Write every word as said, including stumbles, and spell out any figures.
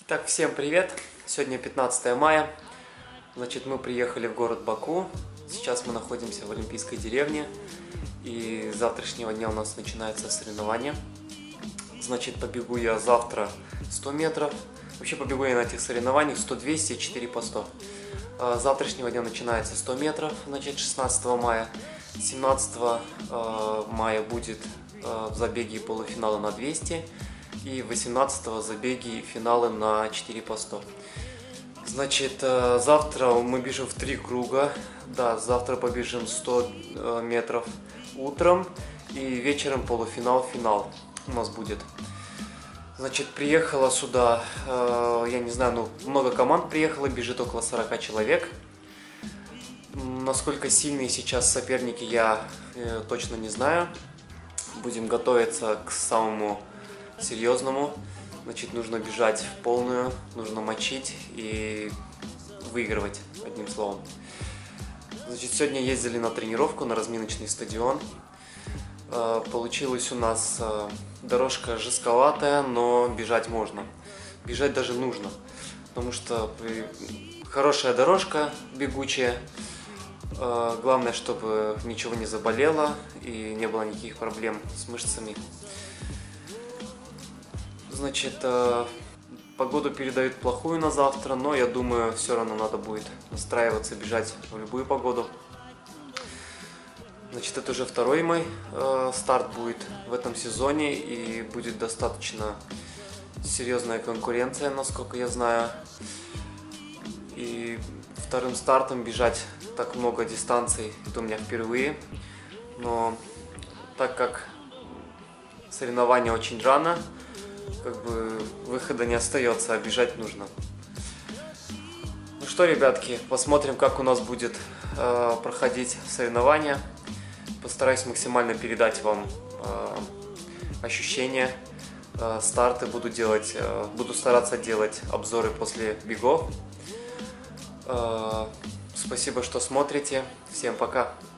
Так, всем привет! Сегодня пятнадцатое мая. Значит, мы приехали в город Баку. Сейчас мы находимся в Олимпийской деревне. И с завтрашнего дня у нас начинается соревнование. Значит, побегу я завтра сто метров. Вообще побегу я на этих соревнованиях сто, двести, четыре по сто. С завтрашнего дня начинается сто метров, значит, шестнадцатого мая. семнадцатого мая будет в забеге полуфинала на двести. И восемнадцатого забеги и финалы на четыре по сто. Значит, завтра мы бежим в три круга. Да, завтра побежим сто метров утром. И вечером полуфинал, финал у нас будет. Значит, приехала сюда, я не знаю, ну, много команд приехало, бежит около сорока человек. Насколько сильные сейчас соперники, я точно не знаю. Будем готовиться к самому серьезному. Значит, нужно бежать в полную, нужно мочить и выигрывать, одним словом. Значит, сегодня ездили на тренировку на разминочный стадион. Получилась у нас дорожка жестковатая, но бежать можно. Бежать даже нужно, потому что хорошая дорожка, бегучая. Главное, чтобы ничего не заболело и не было никаких проблем с мышцами. Значит, погоду передают плохую на завтра, но я думаю, все равно надо будет настраиваться, бежать в любую погоду. Значит, это уже второй мой э, старт будет в этом сезоне, и будет достаточно серьезная конкуренция, насколько я знаю. И вторым стартом бежать так много дистанций, это у меня впервые. Но так как соревнования очень рано, как бы выхода не остается, а бежать нужно. Ну что, ребятки, посмотрим, как у нас будет э, проходить соревнования. Постараюсь максимально передать вам э, ощущения, э, старты буду делать, э, буду стараться делать обзоры после бегов. Э, спасибо, что смотрите. Всем пока.